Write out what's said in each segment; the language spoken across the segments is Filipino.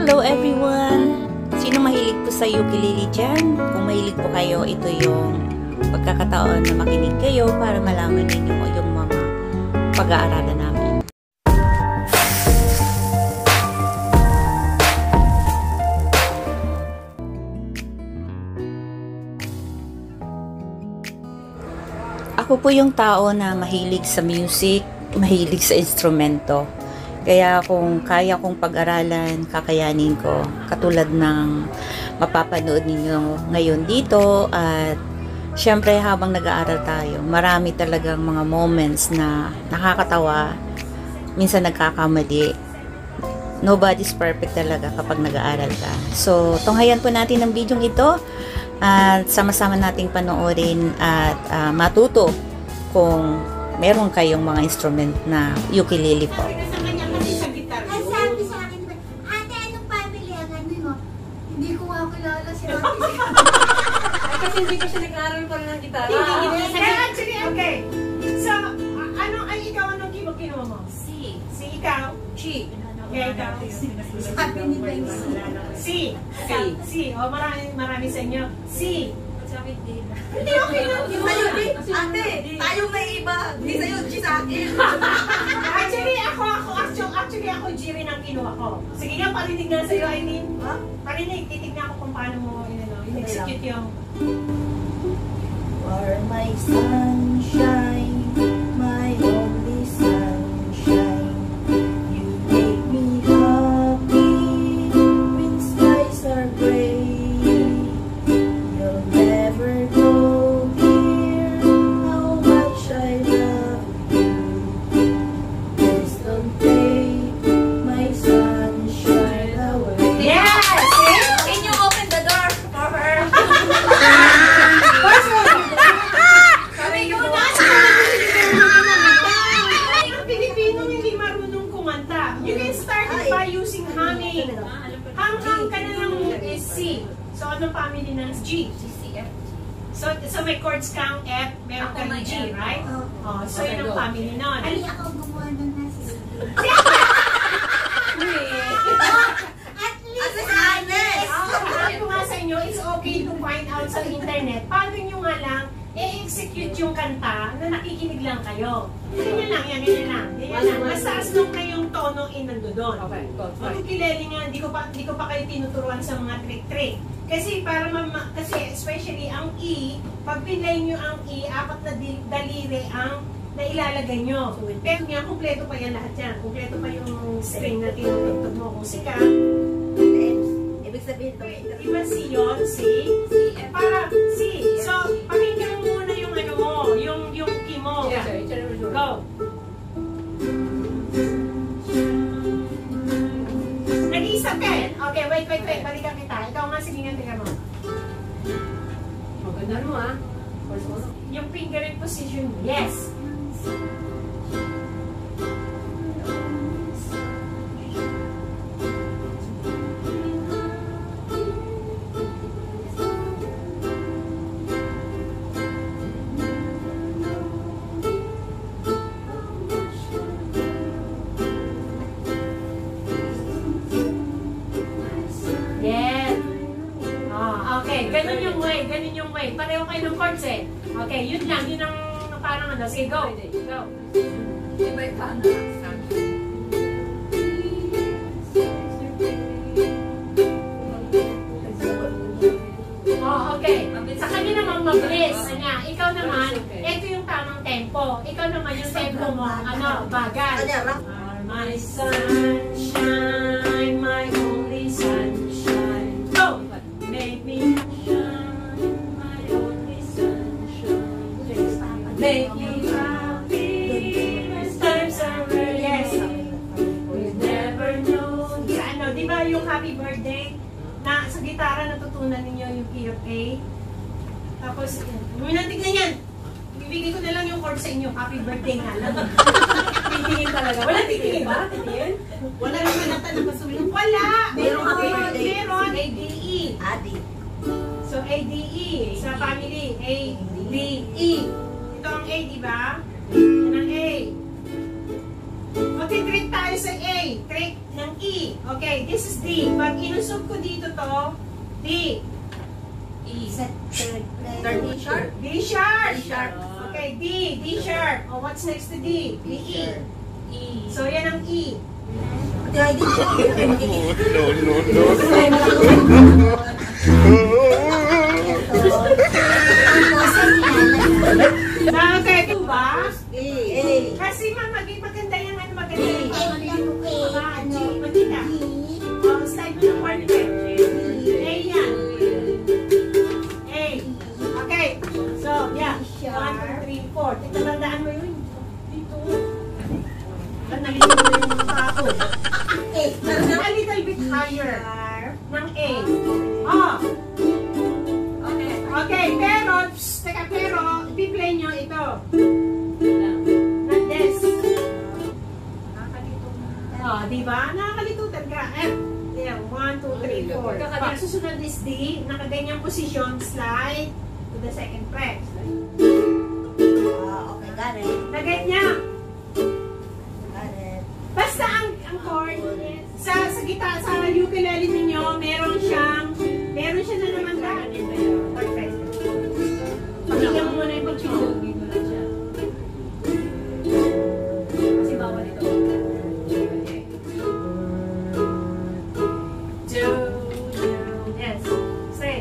Hello everyone! Sino mahilig po sa ukulele dyan? Kung mahilig po kayo, ito yung pagkakataon na makinig kayo para malaman ninyo yung mga pag-aaralan namin. Ako po yung tao na mahilig sa music, mahilig sa instrumento. Kaya kung kaya kong pag-aralan, kakayanin ko. Katulad ng mapapanood ninyo ngayon dito. At syempre habang nag-aaral tayo, marami talagang mga moments na nakakatawa. Minsan nagkakamali. Nobody's perfect talaga kapag nag-aaral ka. So, tunghayan po natin ang video ito. At sama-sama nating panoorin at matuto kung meron kayong mga instrument na ukulele po. Kasi hindi ko siya nag-aaral pa rin ng gitara. Actually, okay. So, anong keyboard kinuha mo? C. C, ikaw? G. Okay, ikaw? Sabi ni Ben C. C. O, marami sa inyo. C. Sabi din. Hindi, okay lang. Ate, tayong may iba. Hindi sa'yo, G sa akin. Actually, ako G rin ang kinuha ko. Sige nga, parinig na sa'yo, Aileen. Parinig, titignan ko kung paano mo in-execute yung... You are my sunshine, my only sunshine. You make me happy when skies are gray. You'll never know, dear, how much I love you. Please don't take my sunshine away. Yes! Can you open the door for her? Pilipinong hindi marunong kumanta. You can start it by using humming. Hang ka na lang is C. So, anong family ng G? G, C, F, G. So may chords kang F, meron kang G, right? So, yun ang family nun. Ali, ako gumawa ng nasa. At least honest! Sabi ko nga sa inyo, it's okay to find out sa internet. Paano nyo nga lang i-execute yung kanta na nakikinig lang kayo. Ganyan lang, ganyan lang. Mas taas nung kayong tono nandoon. Okay, go. Ang ukulele nga, hindi ko pa kayo tinuturuan sa mga trick-trick. Kasi kasi especially ang E, pag pinlay nyo ang E, apat na daliri ang nailalagay nyo. Pero nga, kumpleto pa yan lahat yan. Kumpleto pa yung string na tinutugtog mo. Kung sika, Ibig sabihin ito. iba C yun, C. Para C. So, pakinggan mo muna yung ano mo, yung key mo. Go. Nag-iisap ka eh? Okay, wait. Balikan kita. Ikaw nga, sige nga, tingnan mo. Maganda mo ah. Yung finger in position, yes. Yes. Okay, ganun yung way. Pareho kayo ng chords eh. Okay, yun lang, yun ang parang ano. Sige, go. Go. Iba yung paano. Okay. Sa kanya naman mabilis. Ikaw naman, ito yung tamang tempo. Ikaw naman yung tempo mo, bagal. My sunshine, my only sunshine. Go! Make me shine, my only sunshine. Make me happy when times are red. Yes. We never know. Di ba yung happy birthday? Na sa gitara natutunan ninyo yung key of A. Tapos, tignan yan. Ibigay ko na lang yung chord sa inyo. Happy birthday nga lang. Titingin talaga. Wala titingin ba? Titingin? Wala naman nata na masulong. Wala! Merong happy birthday. Meron. A-D-E. Adi. So, A-D-E. Sa family, A-D-E. Ito ang A, di ba? Yan ang A. Mag-treat tayo tayo sa A. Trick ng E. Okay, this is D. Pag inusog ko dito to, D. Third D sharp. D sharp. D sharp. Okay, D. D sharp. Oh, what's next to D? D, E. So, yan ang E. Kaya hindi ko Okay, ito ba? Eh. Kasi maganda yung ano, maganda yung maganda. Oh, slide mo ng partner. A yan. A. Okay. So, yeah. 1, 2, 3, 4. Tandaan mo yun. Dito. Nalito mo yung tao. A little bit higher. Ng A. Oh. Okay, pero, i-play nyo ito. Not this. Oh, diba? Nakakalitutan ka. F. Yeah, 1, 2, 3, 4. Pag susunod is D, nakaganyang position, slide to the second press. Okay, got it. Naganyan. Got it. Basta ang chord, sa gitara, sa ukulele ninyo, meron siya na naman dahil. Perfect. Pakinggan mo muna yung pag-chord. Dito lang siya. Kasi bawal ito. Yes. Say.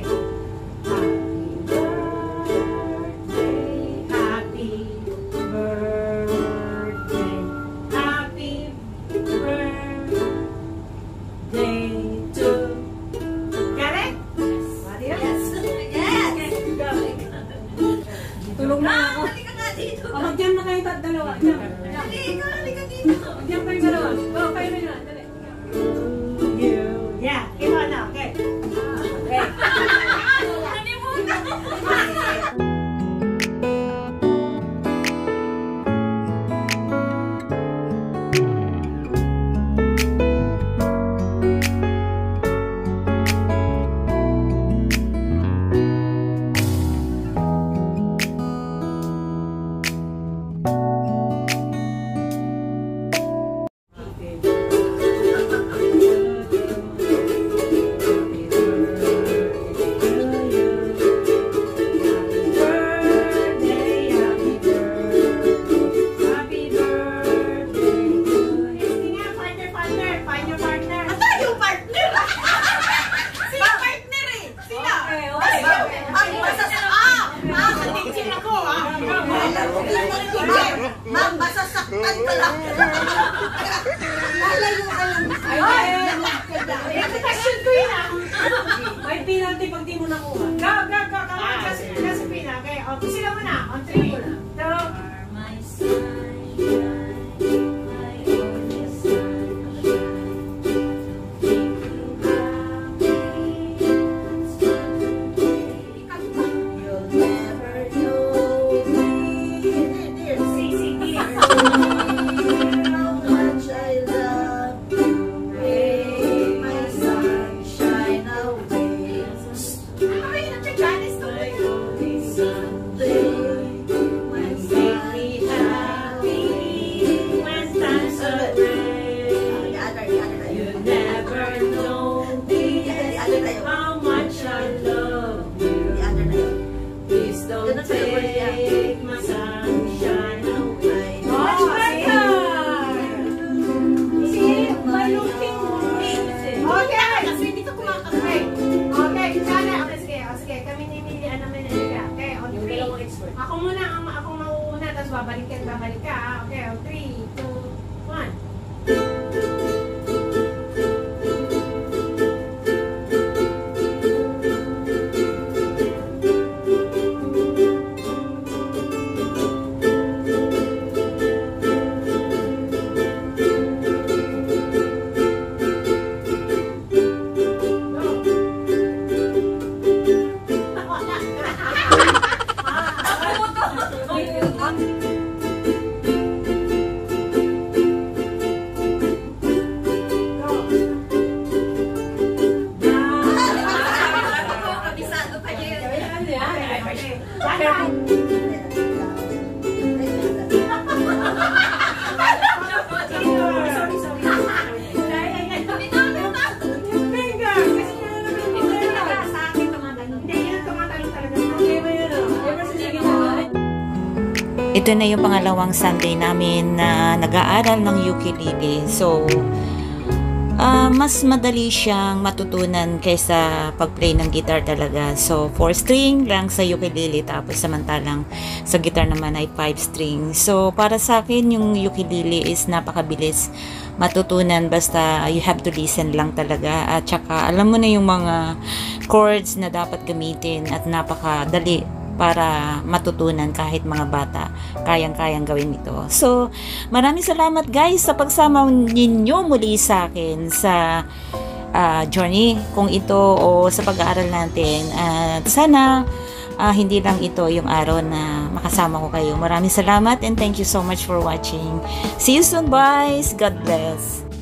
Happy birthday. Happy birthday to. Got it? Yes. Tulong na ako. Halika nga dito. Oh, mag-jam na kayo dalawa. Jam. Halika dito. Mag-jam kayo dalawa. Go, kayo na lang. Dali. Yeah. Give on now. Okay. Okay. Ma'am, masasaktan ka lang. Lalayo ka lang. Yung question ko yun ah. May penalty pag di mo nakuha. Go. Kasi pina. Okay. O, sila muna. On 3, 2, You'll never know me. CCD. How much I love you. Hey, my sunshine away. Ay, nagkakanis to. Someday, my sunshine away. When times are great, The other you tayo. never know The other tayo. how much I love you. The other tayo. Please don't take my sunshine away. Much better! See, by looking okay, kasi dito kumakapay. Okay, sana. Okay, sige. Kami nimilian namin nila. Okay, on 3. Ako muna, ako mauuna, tapos babalik ka. Okay, on 3, 2, 1. ito na yung pangalawang Sunday namin na nag-aaral ng ukulele. So, mas madali siyang matutunan kaysa pag-play ng guitar talaga. So, 4 string lang sa ukulele, tapos samantalang sa guitar naman ay 5 string. So, para sa akin, yung ukulele is napakabilis matutunan, basta you have to listen lang talaga. At saka, alam mo na yung mga chords na dapat gamitin at napakadali para matutunan kahit mga bata. Kayang-kayang gawin ito. So, maraming salamat guys sa pagsama ninyo muli sa akin sa journey kung ito o sa pag-aaral natin. At sana hindi lang ito yung araw na makasama ko kayo. Maraming salamat and thank you so much for watching. See you soon, guys. God bless.